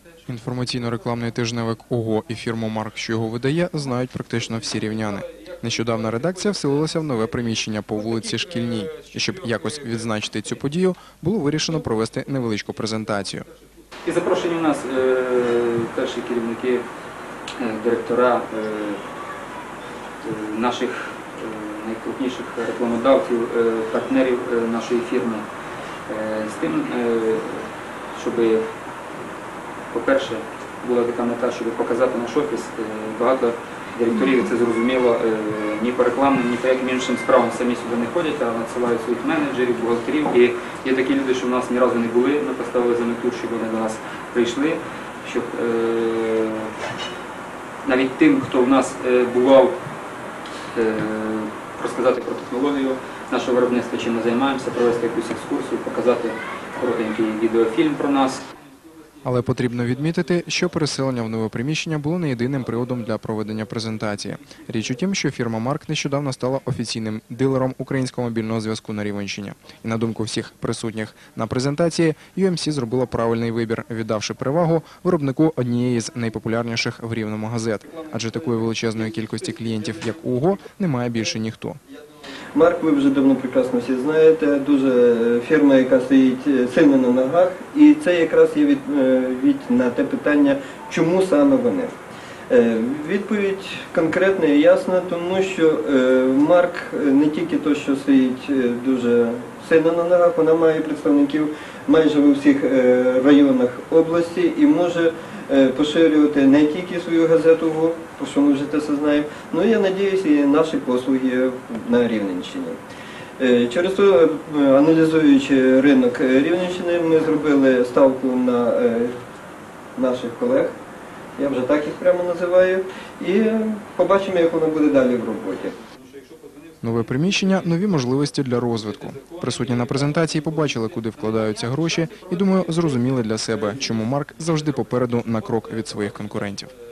Інформаційно-рекламний тижневик «Ого» і фірму «Марк», що його видає, знають практично всі рівняни. Нещодавно редакція вселилася в нове приміщення по вулиці Шкільній. І щоб якось відзначити цю подію, було вирішено провести невеличку презентацію. І запрошені у нас перші керівники, директора наших найкрупніших рекламодавців, партнерів нашої фірми. З тим, щоб, по-перше, була така мета, щоб показати наш офіс. Багато директорів, це зрозуміло, ні по рекламним, ні по яким іншим справам самі сюди не ходять, а надсилають своїх менеджерів, бухгалтерів. І є такі люди, що в нас ні разу не були, ми поставили за мету, щоб вони до нас прийшли, щоб навіть тим, хто в нас бував, розказати про технологію нашого виробництва, чим ми займаємося, провести якусь екскурсію, показати коротенький відеофільм про нас. Але потрібно відмітити, що переселення в нове приміщення було не єдиним приводом для проведення презентації. Річ у тім, що фірма «Марк» нещодавно стала офіційним дилером українського мобільного зв'язку на Рівненщині. І на думку всіх присутніх на презентації, UMC зробила правильний вибір, віддавши перевагу виробнику однієї з найпопулярніших в Рівному газет. Адже такої величезної кількості клієнтів, як «Ого», немає більше ніхто. «Марк», ви вже давно прекрасно всі знаєте, дуже фірма, яка стоїть сильно на ногах, і це якраз є відповідь на те питання, чому саме вони. Відповідь конкретна і ясна, тому що «Марк» не тільки те, що стоїть дуже сильно на ногах, вона має представників майже у всіх районах області і може поширювати не тільки свою газету, про що ми вже це все знаємо, але, я сподіваюся, і наші послуги на Рівненщині. Через те, аналізуючи ринок Рівненщини, ми зробили ставку на наших колег, я вже так їх прямо називаю, і побачимо, як воно буде далі в роботі. Нове приміщення – нові можливості для розвитку. Присутні на презентації побачили, куди вкладаються гроші і, думаю, зрозуміли для себе, чому «Марк» завжди попереду на крок від своїх конкурентів.